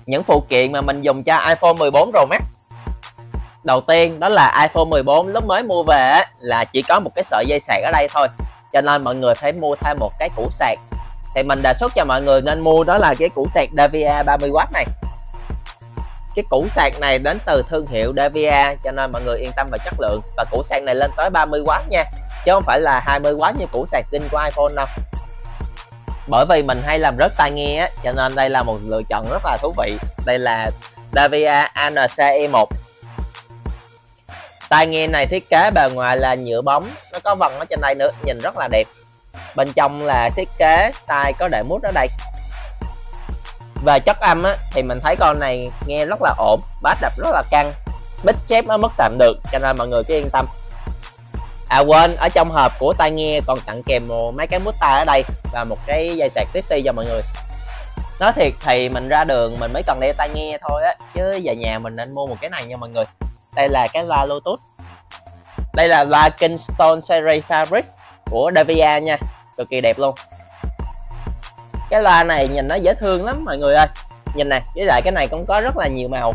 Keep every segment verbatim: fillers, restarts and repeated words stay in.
Những phụ kiện mà mình dùng cho iPhone mười bốn Pro Max, đầu tiên đó là iPhone mười bốn lúc mới mua về á, là chỉ có một cái sợi dây sạc ở đây thôi, cho nên mọi người phải mua thêm một cái củ sạc. Thì mình đề xuất cho mọi người nên mua đó là cái củ sạc Davia ba mươi oát này. Cái củ sạc này đến từ thương hiệu Davia, cho nên mọi người yên tâm về chất lượng. Và củ sạc này lên tới ba mươi oát nha, chứ không phải là hai mươi oát như củ sạc zin của iPhone đâu. Bởi vì mình hay làm rớt tai nghe á, cho nên đây là một lựa chọn rất là thú vị. Đây là Davia a en xê e một. Tai nghe này thiết kế bề ngoài là nhựa bóng, nó có vân ở trên đây nữa, nhìn rất là đẹp. Bên trong là thiết kế tai có để mút ở đây. Về chất âm á, thì mình thấy con này nghe rất là ổn, bass đập rất là căng, pitch chép nó mất tạm được, cho nên mọi người cứ yên tâm. À quên, ở trong hộp của tai nghe còn tặng kèm một mấy cái mút tai ở đây và một cái dây sạc Type C cho mọi người. Nói thiệt thì mình ra đường mình mới cần đeo tai nghe thôi á, chứ về nhà mình nên mua một cái này nha mọi người. Đây là cái loa Bluetooth. Đây là loa Kingston Series Fabric của Davia nha, cực kỳ đẹp luôn. Cái loa này nhìn nó dễ thương lắm mọi người ơi. Nhìn nè, với lại cái này cũng có rất là nhiều màu.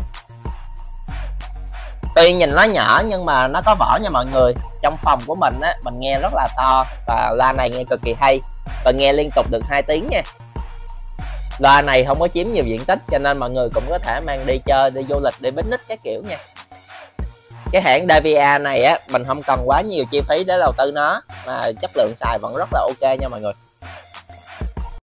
Tuy nhìn nó nhỏ nhưng mà nó có vỏ nha mọi người. Trong phòng của mình á, mình nghe rất là to và loa này nghe cực kỳ hay và nghe liên tục được hai tiếng nha. Loa này không có chiếm nhiều diện tích cho nên mọi người cũng có thể mang đi chơi, đi du lịch, đi picnic các kiểu nha. Cái hãng Davia này á, mình không cần quá nhiều chi phí để đầu tư nó, mà chất lượng xài vẫn rất là ok nha mọi người.